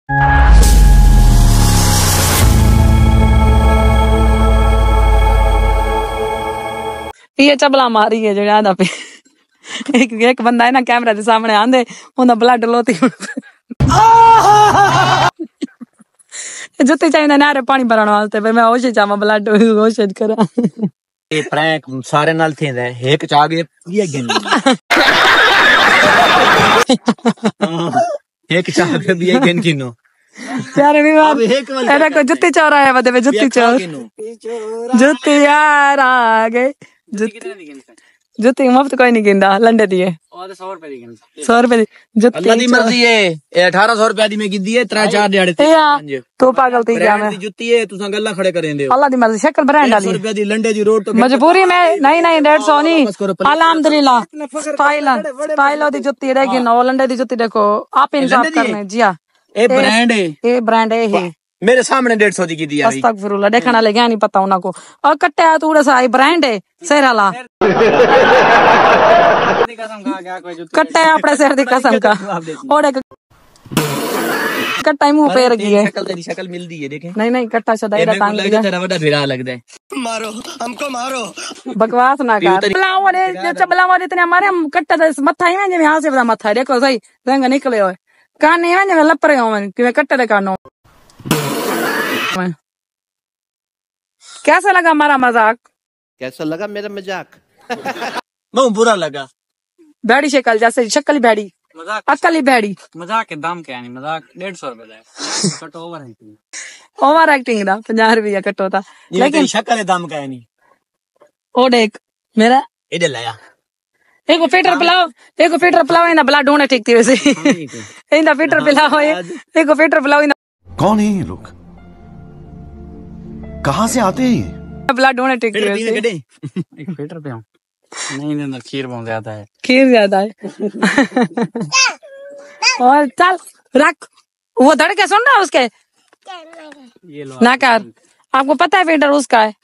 ये चबला मारी है जो आदा पे एक बंदा है ना कैमरा के सामने आंदे उन्दा ब्लड लोती जुत्ती चाहिए नारे पानी भरन वास्ते मैं होश चावा ब्लड होश करा ये प्रैंक सारे नाल थेंदा है एक चा गए ये गेन एक चा के भी ये गेन किनो यार विवाद एरा को जुत्ती चोरा है बदे जुत्ती चोर जुत्ती यार आ गए जुत्ती मुफ्त कोई नहीं गिंदा लंडे दिए 100 रुपए दी 100 रुपए दी जुत्ती अल्लाह दी मर्जी है ये 1800 रुपए दी मैं गिद्दी है 3-4 दिहाड़े ते तू पागल थी क्या मैं जुत्ती है तुसा गल्ला खड़े करेंदे अल्लाह दी मर्जी शक्ल ब्रांड डाली 100 रुपए दी लंडे दी रोड तो मजबूरी में नहीं 150 नहीं अल्हम्दुलिल्लाह स्टाइल दी जुत्ती रहेगी नो लंडे दी जुत्ती देखो आप इंसाफ करने जी हां ये ब्रांड है मेरे सामने 150 दी की दिया अस्तगफिरुल्लाह देखना ले क्या नहीं पता उना को और कट्टे थोड़ा सा ब्रांड है सेराला कट्टे अपने सिर दी कसम का और एक कट्टा मुंह पे रखी है शक्ल मिलदी है देखें नहीं कट्टा सदा इधर टांग दिया तेरा बड़ा भिड़ा लगदा है मारो हमको मारो बकवास ना कर चबला वाले इतने हमारे हम कट्टा मत्था ही में यहां से मत्था देखो सही रंग निकले हो कान नहीं है लप रहे हो कि मैं कट्टे दे कानो कैसा लगा हमारा मजाक कैसा लगा मेरा मजाक बहुत बुरा लगा बैडी शक्ल जैसे शक्ल बैडी मजाक अक्ल ही बैडी मजाक के दाम क्या नहीं मजाक 150 रुपए है कट ओवर एक्टिंग दा 50 रुपया कट होता लेकिन शक्ल दाम का नहीं ओ देख मेरा इधर लाया एको फीटर पिलाओ ना ब्लड होने ठीक थी वैसे इंदा फीटर पिलाओ एको फीटर पिलाओ कौन है ये लोग कहाँ से आते हैं ब्लड होने ठीक थी वैसे एक फीटर पे नहीं अंदर खीर बहुत ज्यादा है और चल रख वो धड़के सुन रहा उसके ये लो ना कर आपको पता है फीटर उसका है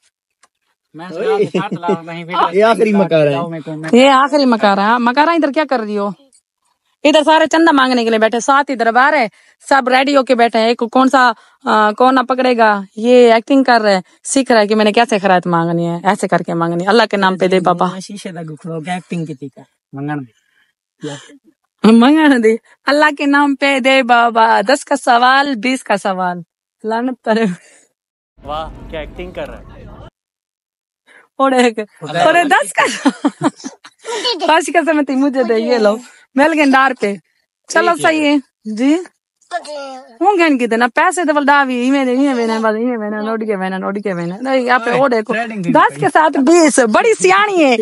ये आखिरी मकारा है ये आखिरी मकारा मकारा इधर क्या कर रही हो इधर सारे चंदा मांगने के लिए बैठे 7 इधर बाहर है सब रेडी होके बैठे हैं कौन सा कौन ना पकड़ेगा ये एक्टिंग कर रहा है सीख रहा है कि मैंने कैसे खैरात मांगनी है ऐसे करके मांगनी अल्लाह के नाम पे दे बाबा शीशे दा गुखड़ो एक्टिंग की थी मंगन दे अल्लाह के नाम पे दे बाबा 10 का सवाल 20 का सवाल लानत करे वाह क्या एक्टिंग कर रहा है और 10 का 5 का समय मुझे दे ये लो मेल गेंदार पे चलो सही है जी हूं गन की ना पैसे तो डावी नोट के वेना नहीं यहाँ पे वो देखो 10 के साथ 20 बड़ी सियाणी है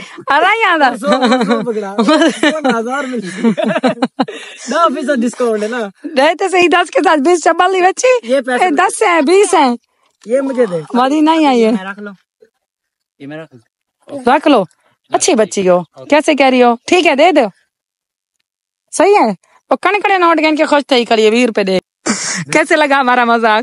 डिस्काउंट है ना रहते सही 10 के साथ 20 चबल नहीं बच्ची 10 है 20 है ये मुझे दे मरी नहीं आई है रख लो ये मेरा रख लो अच्छी बच्ची हो कैसे कह रही हो ठीक है दे दो सही है और कड़े नोट गन के खुश थे करिए 20 रुपए दे कैसे लगा हमारा मजाक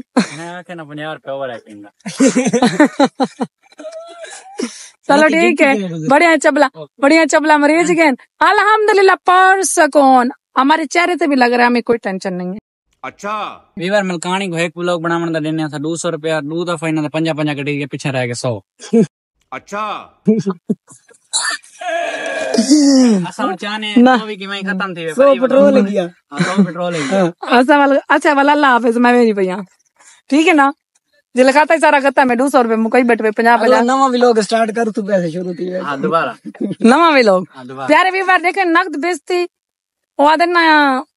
चलो ठीक है बढ़िया चबला मरीज गए अल्हम्दुलिल्लाह पर सकून हमारे चेहरे से भी लग रहा है हमें कोई टेंशन नहीं है अच्छा वीवर मलकानी को एक व्लॉग बनाने दा देने था 200 रुपया 2 दफा इन्होंने 50 कटी के पीछे रह गए 100 अच्छा असम चाने तो भी कि मैं खत्म थी 100 पेट्रोल गया 100 पेट्रोल गया अच्छा वाला अल्लाह हाफिज मैं मेरी भैया ठीक है ना जिले खाता ही सारा खाता मैं 200 रुपए मुकई बैठे 50 नवा व्लॉग स्टार्ट कर तू पैसे शुरू थी हां दोबारा नवा व्लॉग प्यारे व्यूअर देखे नकद बेचती वो आदन ना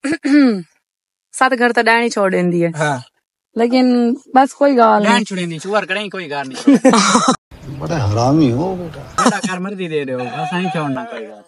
7 घर तो डायनी छोड़ देंदी है हां लेकिन बस कोई गाल नहीं छोड़ेंदी चुवर करें कोई गाल नहीं बड़ा हरामी हो बेटा बड़ा कर मर्दी दे रहे हो बस नहीं छोड़ना कोई गाल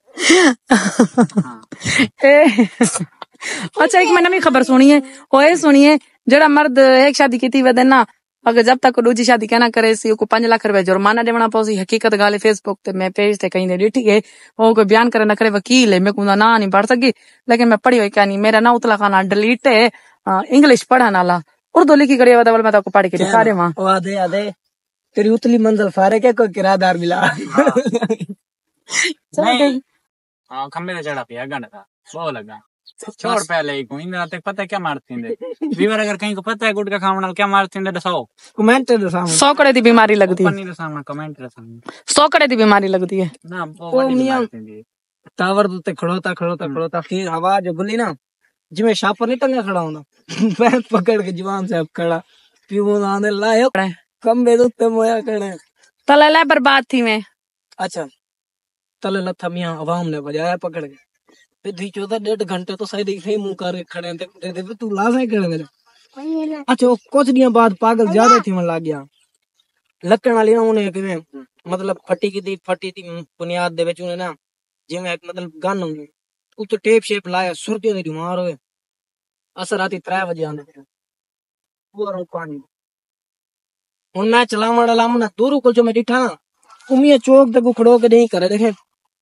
अच्छा एक मैंने भी खबर सुनी है वो ये सुनी है जड़ा मर्द एक शादी की थी वे ना अगर जब तक दूजी शादी कहना करे सी को 5 लाख रुपए जुर्माना देना पौसी हकीकत गाले फेसबुक ते मैं पेज ते कहीं ने ठीक है वो कोई बयान करे न करे वकील है मैं को ना नहीं पढ़ सकी लेकिन मैं पढ़ी हुई क्या नहीं मेरा ना उतला खाना डिलीट है इंग्लिश पढ़ाने वाला उर्दू लिखी करी वाला मैं तो पढ़ के दिखा रहे वहां आधे आधे तेरी उतली मंजिल फारे के कोई किराएदार मिला हां खंबे पे चढ़ा पिया गंड था वो लगा छोड़ पहले ही कोई ना ते पता है क्या मारते हैं वीवर अगर कहीं को पता है गुटखा खाने क्या मारते हैं दसाओ कमेंट दे सामने 100 कड़े दी बीमारी लगदी है, पन्नी दे सामने कमेंट दे सामने 100 कड़े दी बीमारी लगदी है। ना ओ वो मियां मियां टावर ते खड़ोता फिर आवाज बुली ना जिਵੇਂ छापर नहीं टंगा खड़ा होना मैं पकड़ के जवान साहब खड़ा पीओ आने लायो कम्बे दे उत्ते मोया कने तले ले बर्बाद थी मैं। अच्छा तले लथा मियां आवाम ने बजाया पकड़ के फिर दी 14.5 घंटे तो शायद इसे मुंह कर खड़े थे तू लाश है करे अच्छा वो कुछ दिनों बाद पागल ज्यादा थी मन लग गया लकड़ वाली ना उन्हें किवें मतलब फटी थी बुनियाद दे विच उन्हें ना जिवें एक मतलब गन होंदी उत्ते टेप शेप लाया सुरतियों दी बीमार होए असर राती 3 बजे आने पूरा पानी हुन मैं चलावण वाला ना दूर को जो मैं डिठा ना उमिया चौक तक खड़ो के नहीं करे देखे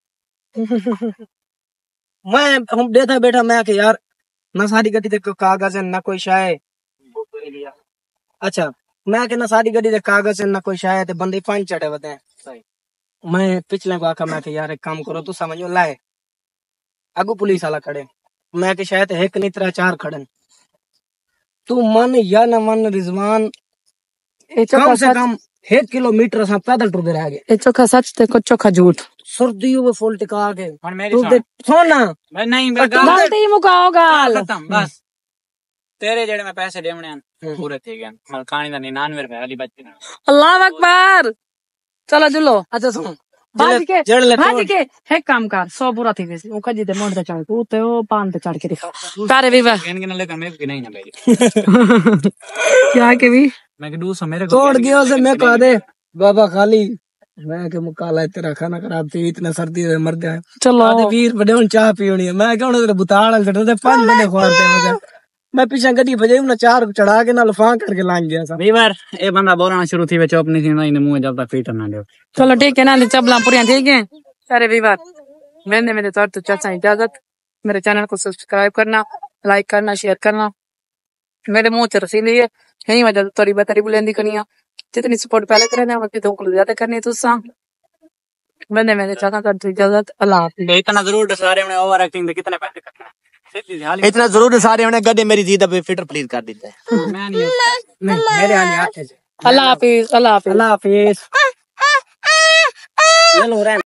मैं हम बैठा बैठा मैं कि यार ना सारी गड्डी दे कागज है ना कोई शाय अच्छा मैं कि ना सारी गड्डी दे कागज है ना कोई शाय ते बंदे पानी चढ़े वते मैं पिछले को आखा मैं कि यार एक काम करो तू समझो लाए आगू पुलिस वाला खड़े मैं कि शायद एक नहीं 3-4 खड़न तू मन या न मन रिजवान कम से कम 1 किलोमीटर से पैदल टुरदे रह गए ए चोखा सच ते को चोखा झूठ सर्दियों में फुल टिका के और मेरी सुन ना मैं नहीं गलती मुकाओ गाल खत्म बस तेरे जेड़े मैं पैसे देवने हैं पूरे थे गए मल कहानी दा 99 रुपए वाली बच्ची अल्लाह अकबर चलो जुलो अच्छा सुन भाज के जड़ ले भाज के है काम कर 100 पूरा थी वैसे ओका जी दे मोड़ ते चढ़ तू ते ओ पान ते चढ़ के दिखा तारे वीवा इनके ना लेकर मेरे को नहीं ना भाई क्या के भी मैं कि 200 मेरे को तोड़ गया से मैं कहा दे बाबा खाली मैं के मुकाला तेरा खाना खराब थी इतना सर्दी में मर जाए चलो आधे 20 बड़े उन चाह पीनी है मैं कहूं तेरे बुताड़ चढ़ दे 5 बंदे खवाते मुझे मैं पीछे गड्डी बजे ना 4 चढ़ा के ना लफां करके लांग गया सा वीवर ए बंदा बोलना शुरू थी वे चुप नहीं थी ना इन मुंह जब तक फीट ना दे चलो ठीक है ना चबला पूरी ठीक है सारे वीवर मैंने मेरे तौर तो चाचा इजाजत मेरे चैनल को सब्सक्राइब करना लाइक करना शेयर करना मेरे मुंह च रसीली है यही वजह तोरी बतरी बुलंदी करनी है जितनी सपोर्ट पहले करे ना वक्त तो ज्यादा करनी तुसा मैंने मेरे चाचा तो इजाजत अल्लाह इतना जरूर सारे में ओवर एक्टिंग दे कितने पैसे करना सीधी सी हाल इतना जरूर सारे उन्हें गड्ढे मेरी जीत पे फिटर प्लीज कर देता है मैं नहीं नहीं मेरे आने आते अल्लाह हाफिज अल्लाह हाफिज